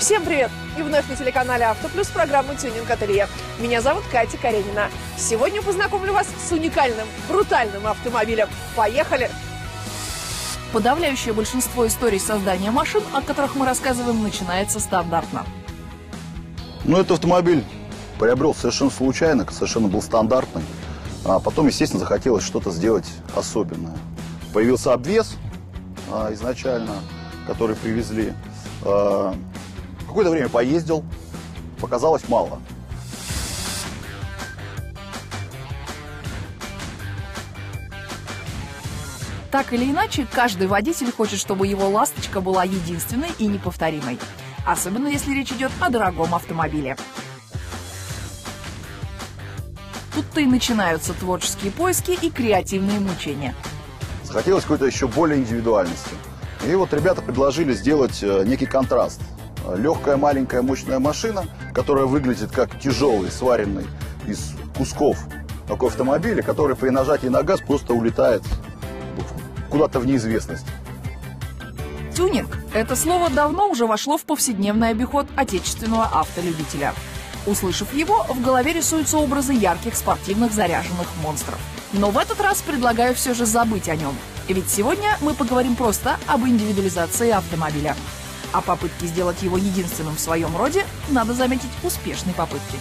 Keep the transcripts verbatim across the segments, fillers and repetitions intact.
Всем привет! И вновь на телеканале Авто Плюс программа «Тюнинг Ателье». Меня зовут Катя Каренина. Сегодня познакомлю вас с уникальным, брутальным автомобилем. Поехали! Подавляющее большинство историй создания машин, о которых мы рассказываем, начинается стандартно. Ну, этот автомобиль приобрел совершенно случайно, совершенно был стандартным. А потом, естественно, захотелось что-то сделать особенное. Появился обвес а, изначально, который привезли. А, какое-то время поездил, показалось мало. Так или иначе, каждый водитель хочет, чтобы его ласточка была единственной и неповторимой. Особенно если речь идет о дорогом автомобиле. Тут-то и начинаются творческие поиски и креативные мучения. Захотелось какой-то еще более индивидуальности. И вот ребята предложили сделать некий контраст. Легкая, маленькая, мощная машина, которая выглядит как тяжелый, сваренный из кусков такой автомобиль, который при нажатии на газ просто улетает куда-то в неизвестность. Тюнинг – это слово давно уже вошло в повседневный обиход отечественного автолюбителя. Услышав его, в голове рисуются образы ярких спортивных заряженных монстров. Но в этот раз предлагаю все же забыть о нем. Ведь сегодня мы поговорим просто об индивидуализации автомобиля. А попытки сделать его единственным в своем роде, надо заметить, успешной попытки.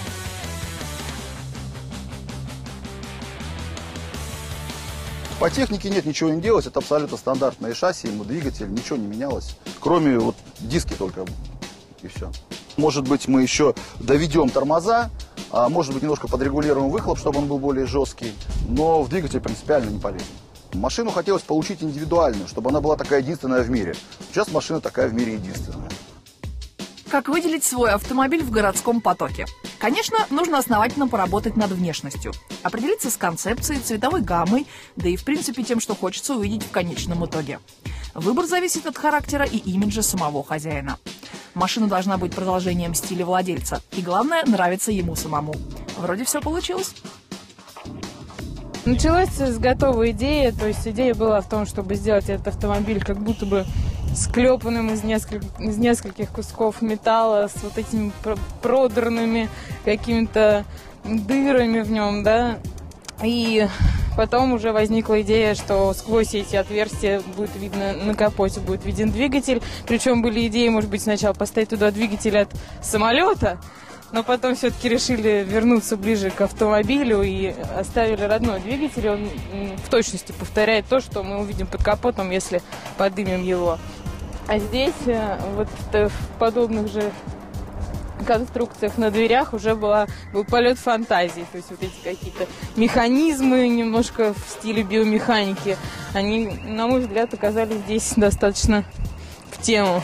По технике нет, ничего не делать, это абсолютно стандартное шасси, ему двигатель, ничего не менялось. Кроме вот диски только, и все. Может быть, мы еще доведем тормоза, а может быть, немножко подрегулируем выхлоп, чтобы он был более жесткий, но в двигатель принципиально не полезен. Машину хотелось получить индивидуальную, чтобы она была такая единственная в мире. Сейчас машина такая в мире единственная. Как выделить свой автомобиль в городском потоке? Конечно, нужно основательно поработать над внешностью. Определиться с концепцией, цветовой гаммой, да и в принципе тем, что хочется увидеть в конечном итоге. Выбор зависит от характера и имиджа самого хозяина. Машина должна быть продолжением стиля владельца. И главное, нравится ему самому. Вроде все получилось. Началось с готовой идеи, то есть идея была в том, чтобы сделать этот автомобиль как будто бы склепанным из нескольких, из нескольких кусков металла, с вот этими продранными какими-то дырами в нем, да, и потом уже возникла идея, что сквозь эти отверстия будет видно, на капоте будет виден двигатель, причем были идеи, может быть, сначала поставить туда двигатель от самолета, но потом все-таки решили вернуться ближе к автомобилю и оставили родной двигатель. Он в точности повторяет то, что мы увидим под капотом, если подымем его. А здесь вот в подобных же конструкциях на дверях уже была, был полет фантазии. То есть вот эти какие-то механизмы немножко в стиле биомеханики, они, на мой взгляд, оказались здесь достаточно в тему.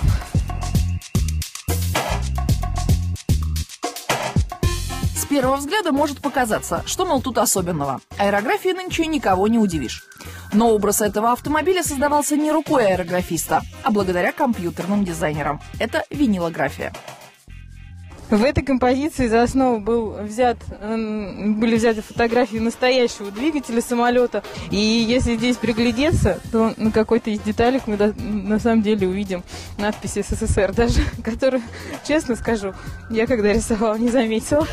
С первого взгляда может показаться, что, мол, тут особенного. Аэрографией нынче никого не удивишь. Но образ этого автомобиля создавался не рукой аэрографиста, а благодаря компьютерным дизайнерам. Это винилография. В этой композиции за основу был взят, были взяты фотографии настоящего двигателя самолета. И если здесь приглядеться, то на какой-то из деталек мы на самом деле увидим надпись СССР даже, которую, честно скажу, я когда рисовала, не заметила.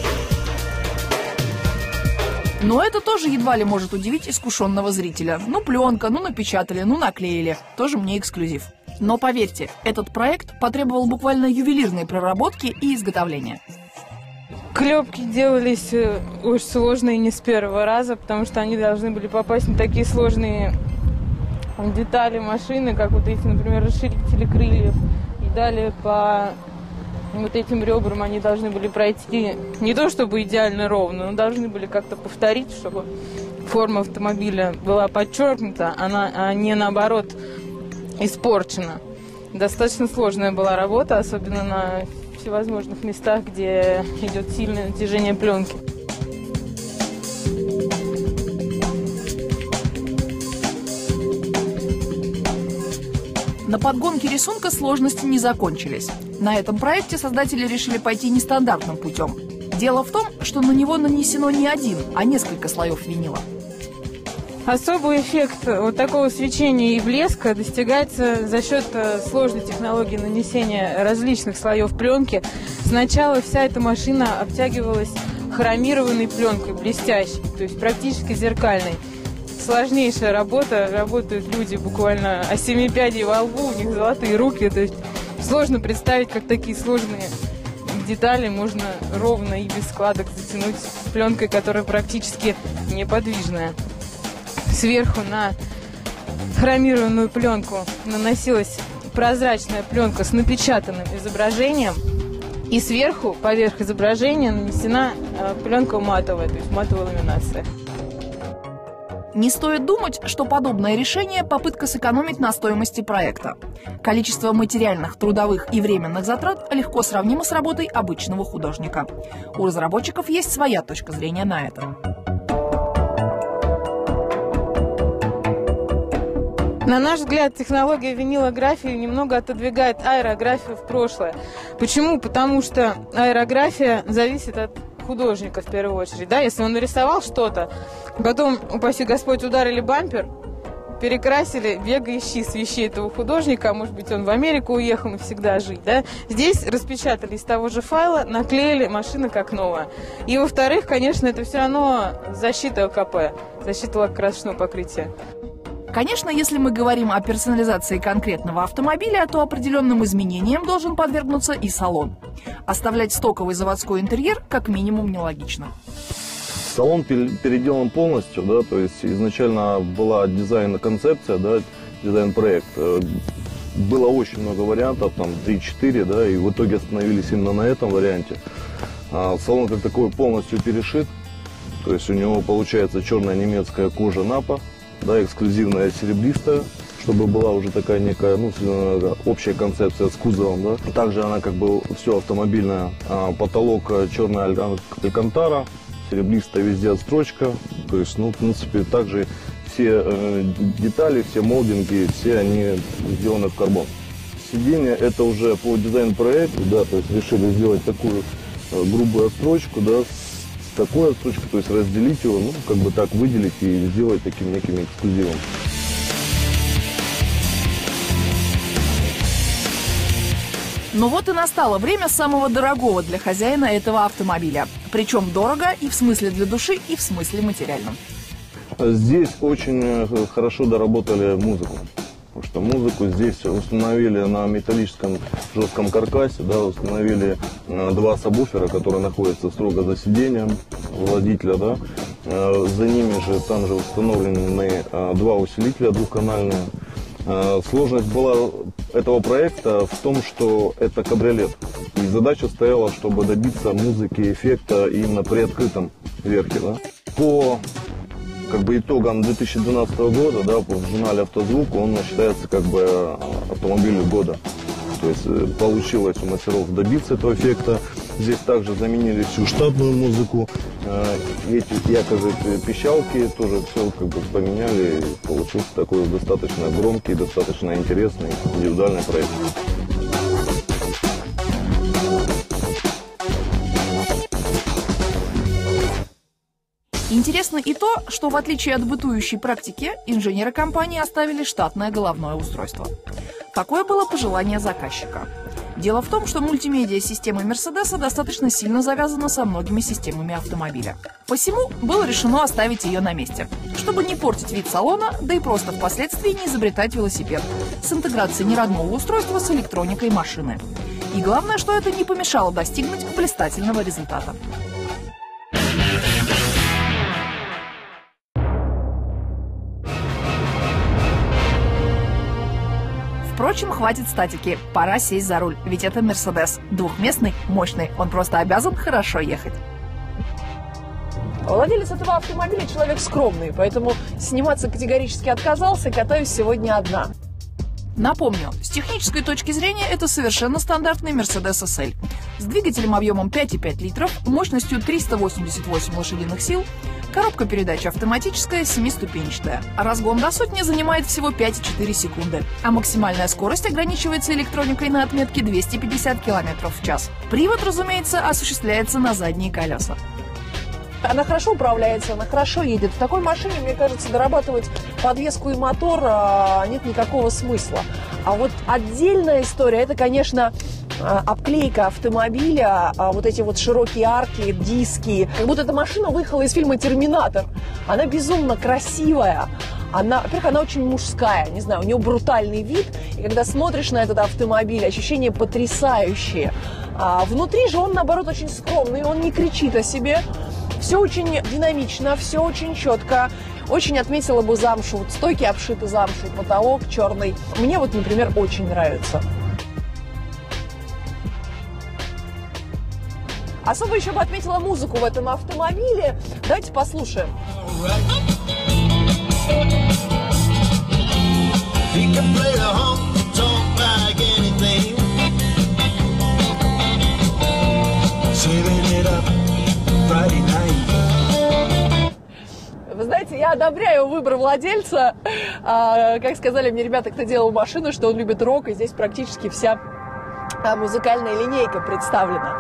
Но это тоже едва ли может удивить искушенного зрителя. Ну, пленка, ну, напечатали, ну, наклеили. Тоже мне эксклюзив. Но поверьте, этот проект потребовал буквально ювелирной проработки и изготовления. Клепки делались очень сложные не с первого раза, потому что они должны были попасть на такие сложные детали машины, как вот эти, например, расширители крыльев. И далее по вот этим ребрам они должны были пройти не то чтобы идеально ровно, но должны были как-то повторить, чтобы форма автомобиля была подчеркнута, она, а не наоборот испорчена. Достаточно сложная была работа, особенно на всевозможных местах, где идет сильное натяжение пленки. На подгонке рисунка сложности не закончились. На этом проекте создатели решили пойти нестандартным путем. Дело в том, что на него нанесено не один, а несколько слоев винила. Особый эффект вот такого свечения и блеска достигается за счет сложной технологии нанесения различных слоев пленки. Сначала вся эта машина обтягивалась хромированной пленкой, блестящей, то есть практически зеркальной. Сложнейшая работа, работают люди буквально о семи пядей во лбу, у них золотые руки, то есть сложно представить, как такие сложные детали можно ровно и без складок затянуть пленкой, которая практически неподвижная. Сверху на хромированную пленку наносилась прозрачная пленка с напечатанным изображением, и сверху, поверх изображения, нанесена пленка матовая, то есть матовая ламинация. Не стоит думать, что подобное решение – попытка сэкономить на стоимости проекта. Количество материальных, трудовых и временных затрат легко сравнимо с работой обычного художника. У разработчиков есть своя точка зрения на это. На наш взгляд, технология винилографии немного отодвигает аэрографию в прошлое. Почему? Потому что аэрография зависит от художника в первую очередь. Да? Если он нарисовал что-то, потом, упаси Господь, ударили бампер, перекрасили, бега ищи с вещей этого художника, а может быть, он в Америку уехал навсегда жить. Да? Здесь распечатали из того же файла, наклеили, машина как новая. И, во-вторых, конечно, это все равно защита ЛКП, защита лакокрасочного покрытия. Конечно, если мы говорим о персонализации конкретного автомобиля, то определенным изменениям должен подвергнуться и салон. Оставлять стоковый заводской интерьер как минимум нелогично. Салон переделан полностью, да, то есть изначально была дизайн-концепция, да, дизайн-проект. Было очень много вариантов, там три-четыре, да, и в итоге остановились именно на этом варианте. Салон как такой полностью перешит, то есть у него получается черная немецкая кожа Напа. Да, эксклюзивная серебристая, чтобы была уже такая некая, ну, общая концепция с кузовом, да. Также она как бы все автомобильная, а, потолок черная алькантара, серебристая везде отстрочка, то есть, ну, в принципе, также все э, детали, все молдинги, все они сделаны в карбон. Сиденье это уже по дизайн-проекту, да, то есть решили сделать такую э, грубую отстрочку, да, такой отстрочкой, то есть разделить его, ну, как бы так выделить и сделать таким неким эксклюзивом. Но вот и настало время самого дорогого для хозяина этого автомобиля. Причем дорого и в смысле для души, и в смысле материальном. Здесь очень хорошо доработали музыку. Потому что музыку здесь установили на металлическом жестком каркасе, да, установили э, два сабвуфера, которые находятся строго за сиденьем водителя, да. Э, за ними же там же установлены э, два усилителя двухканальные. Э, сложность была этого проекта в том, что это кабриолет. И задача стояла, чтобы добиться музыки, эффекта именно при открытом верхе, да. По как бы итогам две тысячи двенадцатого года, да, в журнале «Автозвук» он считается как бы автомобилем года. То есть получилось у мастеров добиться этого эффекта. Здесь также заменили всю штатную музыку. Эти якобы пищалки тоже все как бы поменяли. И получился такой достаточно громкий, достаточно интересный, индивидуальный проект. Интересно и то, что в отличие от бытующей практики, инженеры компании оставили штатное головное устройство. Такое было пожелание заказчика. Дело в том, что мультимедиа-система Мерседеса достаточно сильно завязана со многими системами автомобиля. Посему было решено оставить ее на месте, чтобы не портить вид салона, да и просто впоследствии не изобретать велосипед с интеграцией неродного устройства с электроникой машины. И главное, что это не помешало достигнуть блистательного результата. Впрочем, хватит статики, пора сесть за руль, ведь это Мерседес. Двухместный, мощный, он просто обязан хорошо ехать. Владелец этого автомобиля человек скромный, поэтому сниматься категорически отказался, катаюсь сегодня одна. Напомню, с технической точки зрения это совершенно стандартный Mercedes эс эль. С двигателем объемом пять и пять литров, мощностью триста восемьдесят восемь лошадиных сил, коробка передач автоматическая, семиступенчатая. Разгон до сотни занимает всего пять и четыре секунды, а максимальная скорость ограничивается электроникой на отметке двести пятьдесят километров в час. Привод, разумеется, осуществляется на задние колеса. Она хорошо управляется, она хорошо едет. В такой машине, мне кажется, дорабатывать подвеску и мотор а, нет никакого смысла. А вот отдельная история, это, конечно, обклейка автомобиля, вот эти вот широкие арки, диски. Как будто эта машина выехала из фильма «Терминатор». Она безумно красивая. Она, во-первых, она очень мужская, не знаю, у нее брутальный вид. И когда смотришь на этот автомобиль, ощущения потрясающие. А внутри же он, наоборот, очень скромный, он не кричит о себе. Все очень динамично, все очень четко. Очень отметила бы замшу. Вот стойки обшиты замшей, потолок черный. Мне вот, например, очень нравится. Особо еще бы отметила музыку в этом автомобиле. Давайте послушаем. Вы знаете, я одобряю выбор владельца. А, как сказали мне ребята, кто делал машину, что он любит рок, и здесь практически вся а, музыкальная линейка представлена.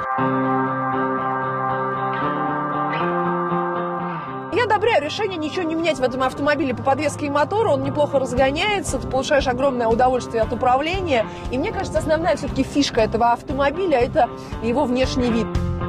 Я одобряю решение ничего не менять в этом автомобиле по подвеске и мотору. Он неплохо разгоняется, ты получаешь огромное удовольствие от управления. И мне кажется, основная все-таки фишка этого автомобиля – это его внешний вид.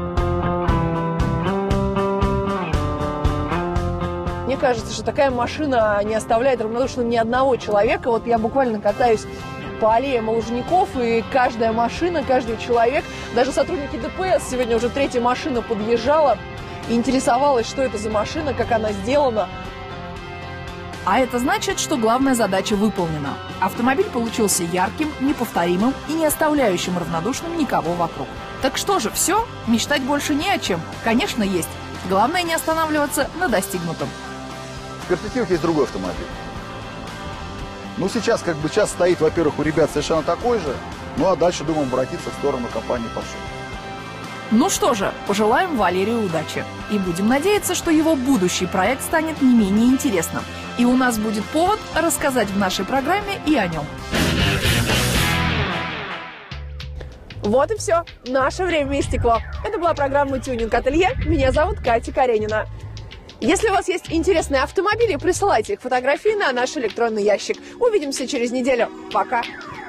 Мне кажется, что такая машина не оставляет равнодушным ни одного человека. Вот я буквально катаюсь по аллеям Лужников, и каждая машина, каждый человек, даже сотрудники ДПС, сегодня уже третья машина подъезжала, и интересовалась, что это за машина, как она сделана. А это значит, что главная задача выполнена. Автомобиль получился ярким, неповторимым и не оставляющим равнодушным никого вокруг. Так что же, все? Мечтать больше не о чем? Конечно, есть. Главное не останавливаться на достигнутом. В перспективе есть другой автомобиль. Ну, сейчас как бы час стоит, во-первых, у ребят совершенно такой же, ну а дальше думаем обратиться в сторону компании Porsche. Ну что же, пожелаем Валерию удачи. И будем надеяться, что его будущий проект станет не менее интересным. И у нас будет повод рассказать в нашей программе и о нем. Вот и все. Наше время истекло. Это была программа «Тюнинг Ателье». Меня зовут Катя Каренина. Если у вас есть интересные автомобили, присылайте их фотографии на наш электронный ящик. Увидимся через неделю. Пока.